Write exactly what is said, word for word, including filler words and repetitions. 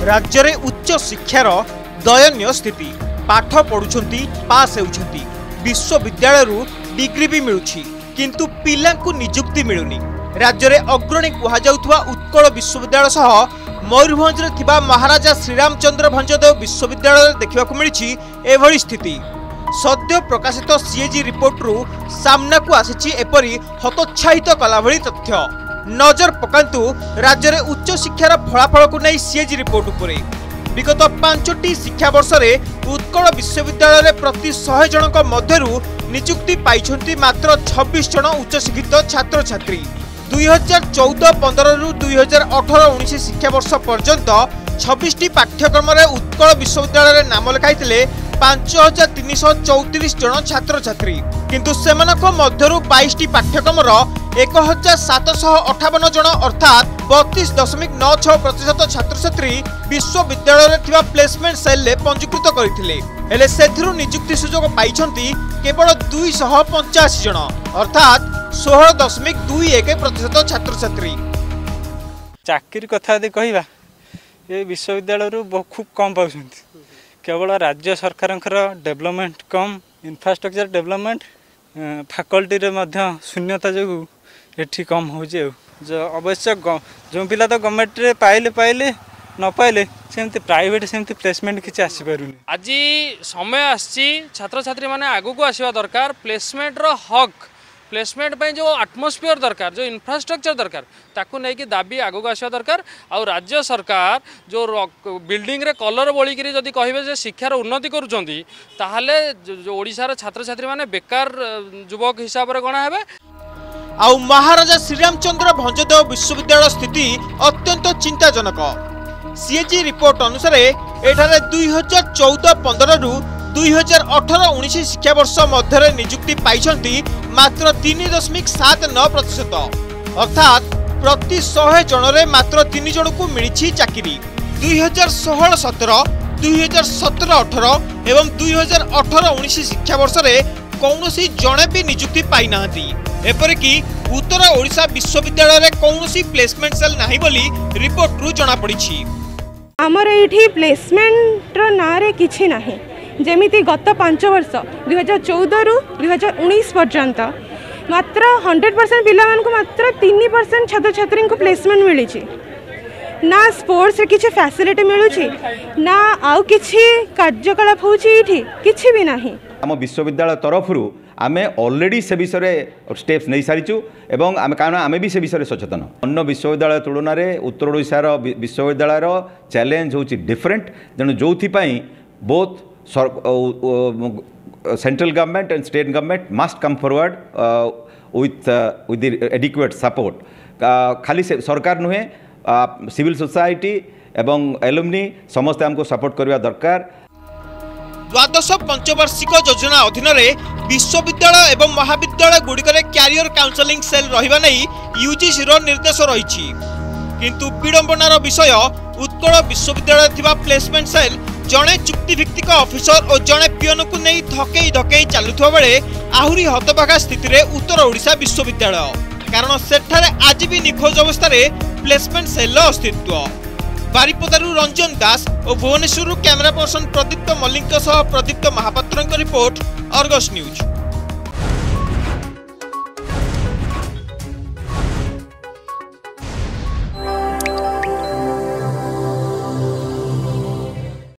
राज्य में उच्च शिक्षार दयनीय स्थिति। पाठ पढ़ुछंती, पास हेउछंती, विश्वविद्यालय डिग्री भी मिलुछि, किंतु पिलांकु नियुक्ति मिलुनी। राज्य में अग्रणी कुहाजाउथुवा उत्कल विश्वविद्यालय सह मयूरभंज में थिबा महाराजा श्रीरामचंद्र भंजदेव विश्वविद्यालय देखा मिली एभली स्थिति। सद्य प्रकाशित सीएजी रिपोर्ट रु सामना को आसी एपरी हतोत्साहित कला भली तथ्य। नजर पकांतु राज्य में उच्च शिक्षार फलाफल को नहीं सीएजी रिपोर्ट उपरे। विगत पांचटी शिक्षा वर्ष में उत्कल विश्वविद्यालय में प्रति सौ जनक मध्यरु नियुक्ति पाइछंती मात्र छब्बीस जन उच्च शिक्षित छात्र छात्री। दुई हजार चौदह पंद्रह रु दुई हजार अठर उन्नीस शिक्षा वर्ष पर्यंत छब्बीस टी पाठ्यक्रम में उत्कल विश्वविद्यालय नाम लिखाई पांच हजार तीन सौ चौतीस जन छात्र छात्री, किंतु सेमानक मध्यरु बाईस टी पाठ्यक्रम एक हजार सात सौ अठावन जन अर्थात बत्तीस दशमिक नौ छह प्रतिशत छात्र छात्री विश्वविद्यालय थिबा प्लेसमेंट सेल ले पंजीकृत करथिले। हेले सेथिरु नियुक्ति सुजोग पाइछंती केवल दुई सौ पचासी जन अर्थात सोलह दशमिक दुई एक प्रतिशत छात्र छात्री। चाकरी कथा दे कहिबा ए विश्वविद्यालय रु खूब कम पाउछंती। केवल राज्य सरकार development cum, infrastructure development, faculty रे मध्य शून्यता जो एठी कम हो जो अवश्य जो पिला तो गवर्नमेंट रे पाइले पाइले न पाइले सेमती प्राइवेट सेमती प्लेसमेंट किसी आसी पारुनी। आज समय आसी छात्र छात्री माने आगु को आसीबा दरकार। प्लेसमेंट रो हक, प्लेसमेंट पे जो आटमोस्फियर दरकार, जो इंफ्रास्ट्रक्चर दरकार ताकू नहीं कि दाबी आगु को आसीबा दरकार। और राज्य सरकार जो बिल्डिंग रे कलर बोली करी जदी कहिबे जे शिक्षार उन्नति करूचंती ताहले जो ओडिसा रे छात्र छात्री माने बेकार युवक हिसाब रे गणा हेबे। आउ महाराजा श्रीरामचंद्र भंजदेव विश्वविद्यालय स्थिति अत्यंत चिंताजनक। सीएजी रिपोर्ट अनुसार एठारे दुई हजार चौदह पंद्रह रु दुई हजार अठर उन्नीस शिक्षा वर्ष मध्य नियुक्ति पाइछंती मात्र तीन दशमिक सात नौ प्रतिशत अर्थात प्रति सौ जन रे मात्र तीन जन को मिली चाकरी। दुई हजार षोहल सतर, दुई हजार सतर अठर एवं दुई हजार अठर उन्नीस शिक्षा वर्ष में कौनसी जड़े भी नियुक्ति पाई नाहंती। एपरिकी उत्तर ओडिशा विश्वविद्यालय रे कौनसी प्लेसमेंट सेल नाही बोली रिपोर्ट रु जना पड़िछि। हमर एठी प्लेसमेंट रो नारे किछि नाही। जेमिति गत पांच वर्ष दुई हजार चौदह रु दुई हजार उन्नीस पर्यंत मात्र हंड्रेड परसेंट पिला को मात्र तीन परसेंट छात्र छात्री को प्लेसमेंट मिली ना। स्पोर्ट्स रे किछि फैसिलिटी मिलुछि ना आउ किछि कार्यकलाप होछि किछि भी नाही। आम विश्वविद्यालय तरफ आमे ऑलरेडी से विषय स्टेप्स नहीं सारीचु एवं आमे कारण आमे भी से विषय सचेतन। अन्य विश्वविद्यालय तुलन में उत्तर ओडिशार विश्वविद्यालय चैलेंज होछि डिफरेंट। तेणु जो both central government and state government must come forward with with adequate support. खाली सरकार नुहे सिविल सोसाइटी एवं एलुमनी समस्त हमको सपोर्ट करवा दरकार। द्वादश पंचवार्षिक योजना अधीन विश्वविद्यालय एवं महाविद्यालय गुड़िक क्यारियर काउंसलिंग सेल रहिबा नै यूजीसी रो निर्देश रही। किंतु विडंबनार विषय उत्कल विश्वविद्यालय थिबा प्लेसमेंट सेल जड़े चुक्तिभित्तिक ऑफिसर और जड़े पियन को नहीं धकई धकई चलुवा बेले आहुरी हतभागा स्थिति रे उत्तर ओडिशा विश्वविद्यालय। कारण सेठारे आज भी निखोज अवस्था प्लेसमेंट सेल अस्तित्व। बारिपदारू रंजन दास और भुवनेश्वर कैमरा पर्सन प्रदीप्त मल्लिक प्रदीप्त महापात्र रिपोर्ट, अर्गस न्यूज।